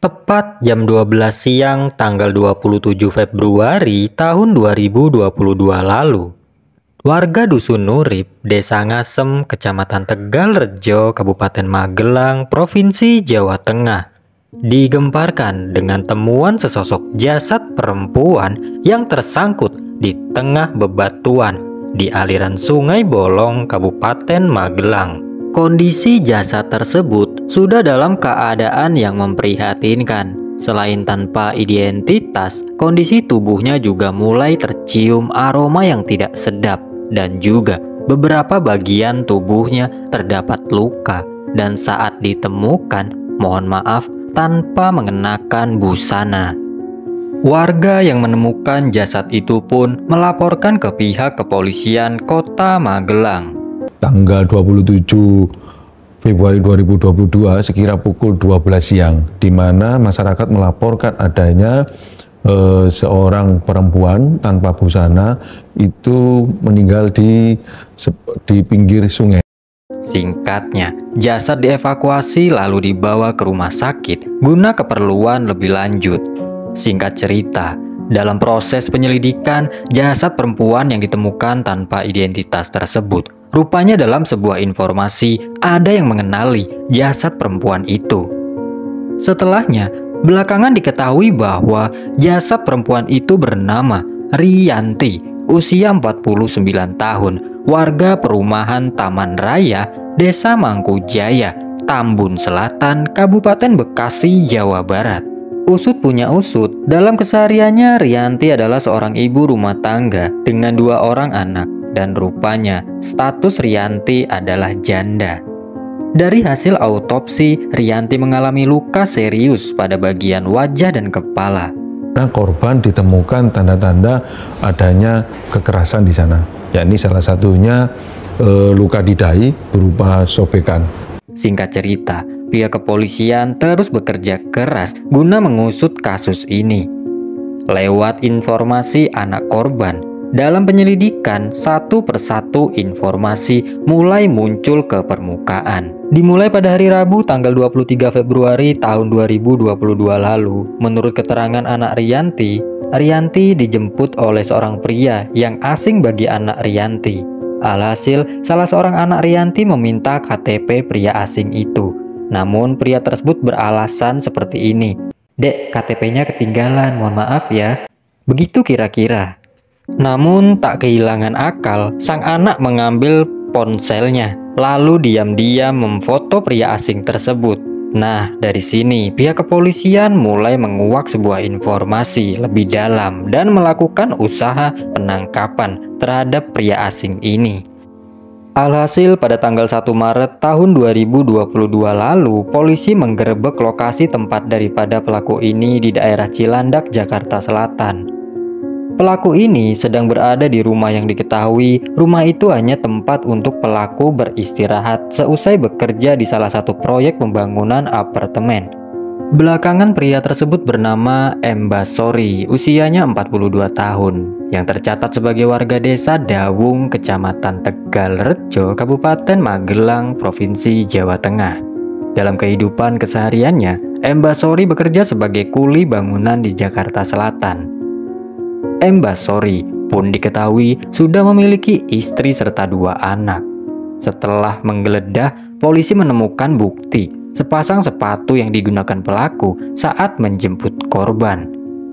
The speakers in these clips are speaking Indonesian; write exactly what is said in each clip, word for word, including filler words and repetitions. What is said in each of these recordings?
Tepat jam dua belas siang tanggal dua puluh tujuh Februari tahun dua ribu dua puluh dua lalu, warga Dusun Nurip, Desa Ngasem, Kecamatan Tegalrejo, Kabupaten Magelang, Provinsi Jawa Tengah, digemparkan dengan temuan sesosok jasad perempuan yang tersangkut di tengah bebatuan di aliran Sungai Bolong, Kabupaten Magelang. Kondisi jasad tersebut sudah dalam keadaan yang memprihatinkan. Selain tanpa identitas, kondisi tubuhnya juga mulai tercium aroma yang tidak sedap, dan juga beberapa bagian tubuhnya terdapat luka, dan saat ditemukan, mohon maaf, tanpa mengenakan busana. Warga yang menemukan jasad itu pun melaporkan ke pihak kepolisian Kota Magelang. Tanggal dua puluh tujuh Februari dua ribu dua puluh dua sekira pukul dua belas siang, di mana masyarakat melaporkan adanya eh, seorang perempuan tanpa busana itu meninggal di di pinggir sungai. Singkatnya, jasad dievakuasi lalu dibawa ke rumah sakit guna keperluan lebih lanjut. Singkat cerita, dalam proses penyelidikan, jasad perempuan yang ditemukan tanpa identitas tersebut, rupanya dalam sebuah informasi ada yang mengenali jasad perempuan itu. Setelahnya, belakangan diketahui bahwa jasad perempuan itu bernama Riyanti, usia empat puluh sembilan tahun, warga perumahan Taman Raya, Desa Mangkujaya, Tambun Selatan, Kabupaten Bekasi, Jawa Barat. Usut punya usut, dalam kesehariannya Riyanti adalah seorang ibu rumah tangga dengan dua orang anak, dan rupanya status Riyanti adalah janda. Dari hasil autopsi, Riyanti mengalami luka serius pada bagian wajah dan kepala. Nah, korban ditemukan tanda-tanda adanya kekerasan di sana, yakni salah satunya e, luka di dahi berupa sobekan. Singkat cerita, pihak kepolisian terus bekerja keras guna mengusut kasus ini. Lewat informasi anak korban, dalam penyelidikan satu persatu informasi mulai muncul ke permukaan. Dimulai pada hari Rabu tanggal dua puluh tiga Februari tahun dua ribu dua puluh dua lalu, menurut keterangan anak Riyanti, Riyanti dijemput oleh seorang pria yang asing bagi anak Riyanti. Alhasil, salah seorang anak Riyanti meminta K T P pria asing itu. Namun pria tersebut beralasan seperti ini, "Dek, K T P-nya ketinggalan, mohon maaf ya." Begitu kira-kira. Namun tak kehilangan akal, sang anak mengambil ponselnya, lalu diam-diam memfoto pria asing tersebut. Nah, dari sini pihak kepolisian mulai menguak sebuah informasi lebih dalam dan melakukan usaha penangkapan terhadap pria asing ini. Alhasil pada tanggal satu Maret tahun dua ribu dua puluh dua lalu, polisi menggerebek lokasi tempat daripada pelaku ini di daerah Cilandak, Jakarta Selatan. Pelaku ini sedang berada di rumah yang diketahui rumah itu hanya tempat untuk pelaku beristirahat seusai bekerja di salah satu proyek pembangunan apartemen. Belakangan pria tersebut bernama M. Basori, usianya empat puluh dua tahun, yang tercatat sebagai warga desa Dawung, Kecamatan Tegalrejo, Kabupaten Magelang, Provinsi Jawa Tengah. Dalam kehidupan kesehariannya, M. Basori bekerja sebagai kuli bangunan di Jakarta Selatan. M. Basori pun diketahui sudah memiliki istri serta dua anak. Setelah menggeledah, polisi menemukan bukti sepasang sepatu yang digunakan pelaku saat menjemput korban.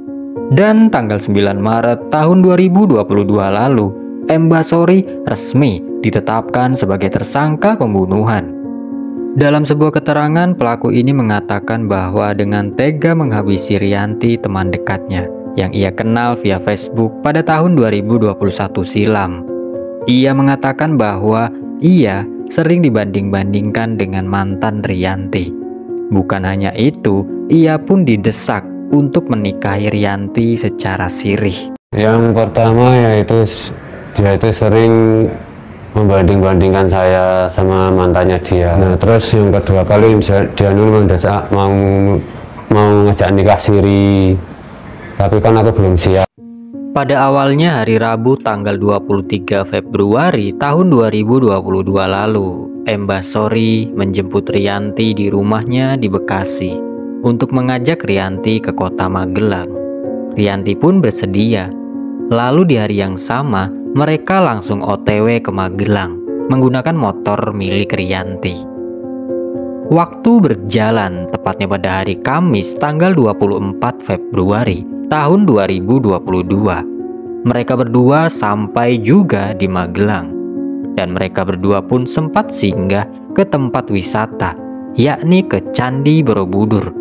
Dan tanggal sembilan Maret tahun dua ribu dua puluh dua lalu, M. Basori resmi ditetapkan sebagai tersangka pembunuhan. Dalam sebuah keterangan, pelaku ini mengatakan bahwa dengan tega menghabisi Riyanti, teman dekatnya, yang ia kenal via Facebook pada tahun dua ribu dua puluh satu silam. Ia mengatakan bahwa ia sering dibanding-bandingkan dengan mantan Riyanti. Bukan hanya itu, ia pun didesak untuk menikahi Riyanti secara sirih. Yang pertama yaitu dia itu sering membanding-bandingkan saya sama mantannya dia. Nah, terus yang kedua kali dia, dia dulu mendesak mau mau ngajak nikah siri. Tapi kan aku belum siap. Pada awalnya hari Rabu tanggal dua puluh tiga Februari tahun dua ribu dua puluh dua lalu, M. Basori menjemput Riyanti di rumahnya di Bekasi. untuk mengajak Rianti ke kota Magelang. Rianti pun bersedia. Lalu di hari yang sama, mereka langsung O T W ke Magelang menggunakan motor milik Rianti. Waktu berjalan, tepatnya pada hari Kamis tanggal dua puluh empat Februari tahun dua ribu dua puluh dua. Mereka berdua sampai juga di Magelang. Dan mereka berdua pun sempat singgah ke tempat wisata, yakni ke Candi Borobudur.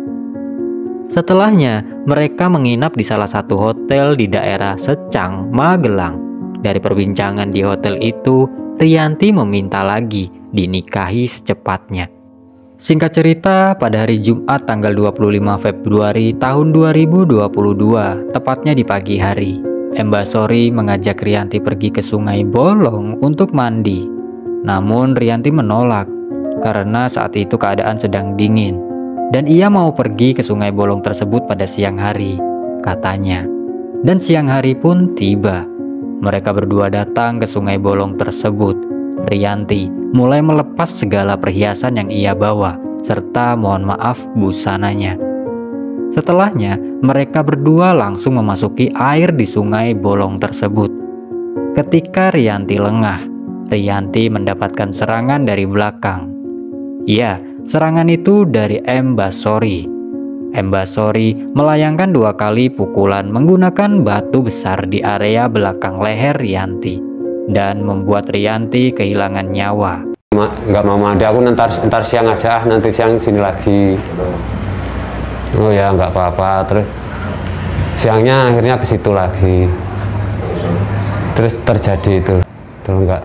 Setelahnya, mereka menginap di salah satu hotel di daerah Secang, Magelang. Dari perbincangan di hotel itu, Rianti meminta lagi dinikahi secepatnya. Singkat cerita, pada hari Jumat tanggal dua puluh lima Februari tahun dua ribu dua puluh dua, tepatnya di pagi hari, Mbak Sori mengajak Rianti pergi ke Sungai Bolong untuk mandi. Namun Rianti menolak karena saat itu keadaan sedang dingin. Dan ia mau pergi ke Sungai Bolong tersebut pada siang hari, katanya. Dan siang hari pun tiba. Mereka berdua datang ke Sungai Bolong tersebut. Rianti mulai melepas segala perhiasan yang ia bawa, serta mohon maaf busananya. Setelahnya, mereka berdua langsung memasuki air di Sungai Bolong tersebut. Ketika Rianti lengah, Rianti mendapatkan serangan dari belakang. Ya, serangan itu dari Mbak Sori. Mbak Sori melayangkan dua kali pukulan menggunakan batu besar di area belakang leher Rianti dan membuat Rianti kehilangan nyawa. Nggak mau mandi, aku ntar, ntar siang aja, nanti siang sini lagi. Oh ya nggak apa-apa. Terus siangnya akhirnya ke situ lagi. Terus terjadi itu, itu enggak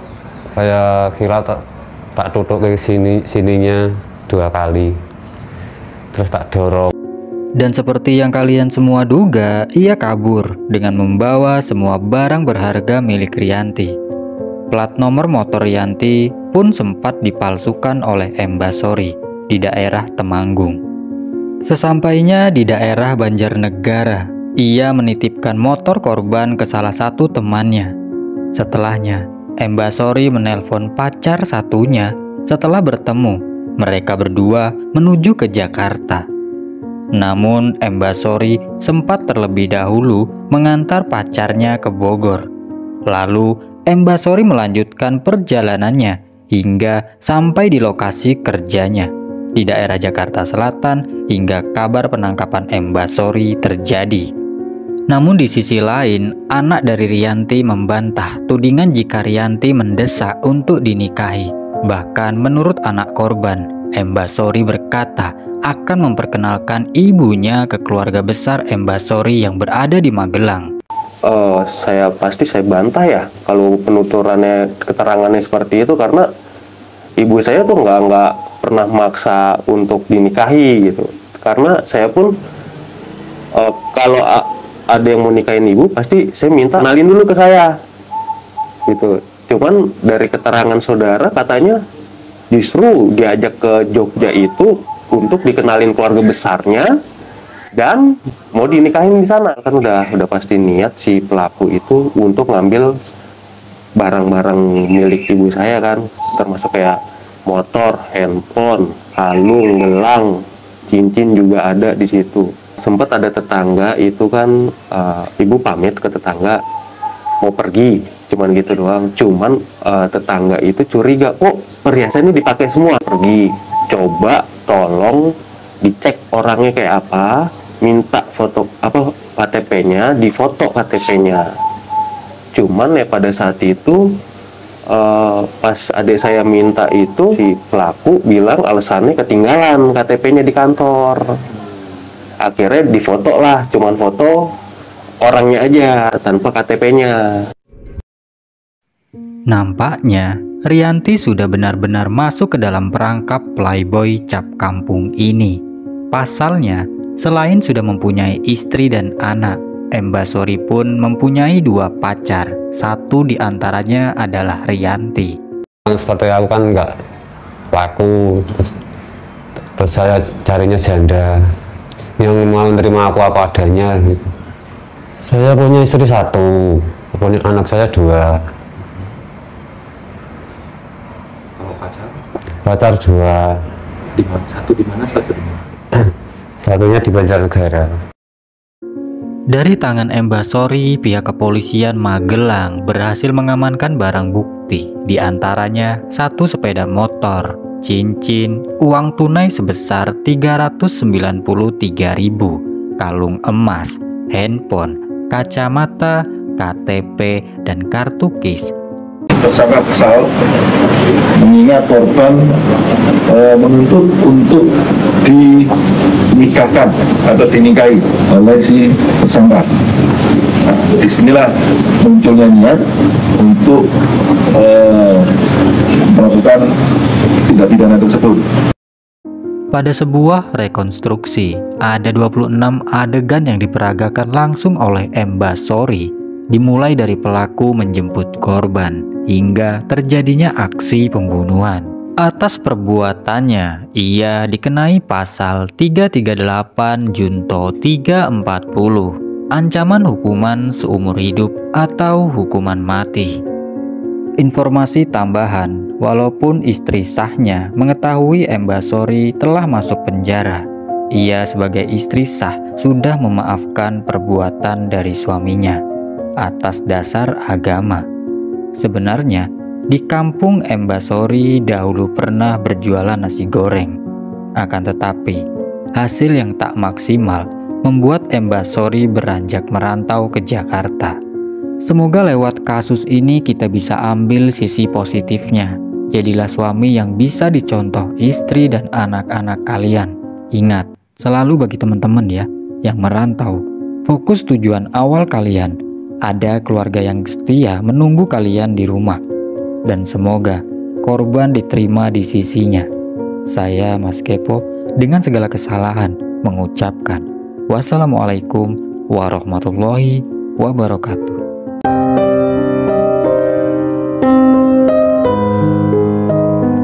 kayak kira tak tak tutup ke sini sininya dua kali. Terus tak dorong. Dan seperti yang kalian semua duga, ia kabur dengan membawa semua barang berharga milik Rianti. Plat nomor motor Rianti pun sempat dipalsukan oleh Mbak Sori di daerah Temanggung. Sesampainya di daerah Banjarnegara, ia menitipkan motor korban ke salah satu temannya. Setelahnya, Mbak Sori menelpon pacar satunya. Setelah bertemu, mereka berdua menuju ke Jakarta. Namun Mbak Sori sempat terlebih dahulu mengantar pacarnya ke Bogor. Lalu Mbak Sori melanjutkan perjalanannya hingga sampai di lokasi kerjanya di daerah Jakarta Selatan hingga kabar penangkapan Mbak Sori terjadi. Namun di sisi lain, anak dari Rianti membantah tudingan jika Rianti mendesak untuk dinikahi. Bahkan menurut anak korban, Mbak Sori berkata akan memperkenalkan ibunya ke keluarga besar Mbak Sori yang berada di Magelang. Uh, saya pasti saya bantah ya kalau penuturannya, keterangannya seperti itu, karena ibu saya tuh nggak nggak pernah maksa untuk dinikahi gitu. Karena saya pun uh, kalau ada yang mau nikahin ibu, pasti saya minta kenalin dulu ke saya gitu. Cuman dari keterangan saudara katanya justru diajak ke Jogja itu untuk dikenalin keluarga besarnya dan mau dinikahin di sana. Kan udah udah pasti niat si pelaku itu untuk ngambil barang-barang milik ibu saya kan, termasuk kayak motor, handphone, kalung, gelang, cincin juga ada di situ. Sempat ada tetangga itu kan, uh, ibu pamit ke tetangga mau pergi, cuman gitu doang. Cuman uh, tetangga itu curiga, kok perhiasan ini dipakai semua. Pergi, coba tolong dicek orangnya kayak apa, minta foto apa K T P-nya, difoto K T P-nya. Cuman ya pada saat itu uh, pas adik saya minta itu, si pelaku bilang alasannya ketinggalan K T P-nya di kantor. Akhirnya difoto lah, cuman foto orangnya aja tanpa K T P-nya. Nampaknya Rianti sudah benar-benar masuk ke dalam perangkap playboy cap kampung ini. Pasalnya, selain sudah mempunyai istri dan anak, Mbak Sori pun mempunyai dua pacar. Satu diantaranya adalah Rianti. Seperti aku kan nggak laku, terus, terus saya carinya janda yang mau menerima aku apa adanya. Saya punya istri satu, punya anak saya dua. Kalau pacar? Pacar dua. Di mana? Satu di mana, satu di mana? satunya di Banjarnegara. Dari tangan M. Basori, pihak kepolisian Magelang berhasil mengamankan barang bukti, diantaranya satu sepeda motor, cincin, uang tunai sebesar tiga ratus sembilan puluh tiga ribu, kalung emas, handphone, kacamata, K T P, dan kartu kis. Tersangka kesal mengingat korban e, menuntut untuk dinikahkan atau dinikahi oleh si tersangka. Nah, disinilah munculnya niat untuk e, melakukan tindak pidana tersebut. Pada sebuah rekonstruksi, ada dua puluh enam adegan yang diperagakan langsung oleh M. Basori, dimulai dari pelaku menjemput korban hingga terjadinya aksi pembunuhan. Atas perbuatannya, ia dikenai pasal tiga tiga delapan Junto tiga empat puluh, ancaman hukuman seumur hidup atau hukuman mati. Informasi tambahan, walaupun istri sahnya mengetahui M. Basori telah masuk penjara, ia sebagai istri sah sudah memaafkan perbuatan dari suaminya atas dasar agama. Sebenarnya, di kampung M. Basori dahulu pernah berjualan nasi goreng. Akan tetapi, hasil yang tak maksimal membuat M. Basori beranjak merantau ke Jakarta. Semoga lewat kasus ini kita bisa ambil sisi positifnya. Jadilah suami yang bisa dicontoh istri dan anak-anak kalian. Ingat, selalu bagi teman-teman ya, yang merantau, fokus tujuan awal kalian. Ada keluarga yang setia menunggu kalian di rumah. Dan semoga korban diterima di sisinya. Saya Mas Kepo dengan segala kesalahan mengucapkan wassalamualaikum warahmatullahi wabarakatuh.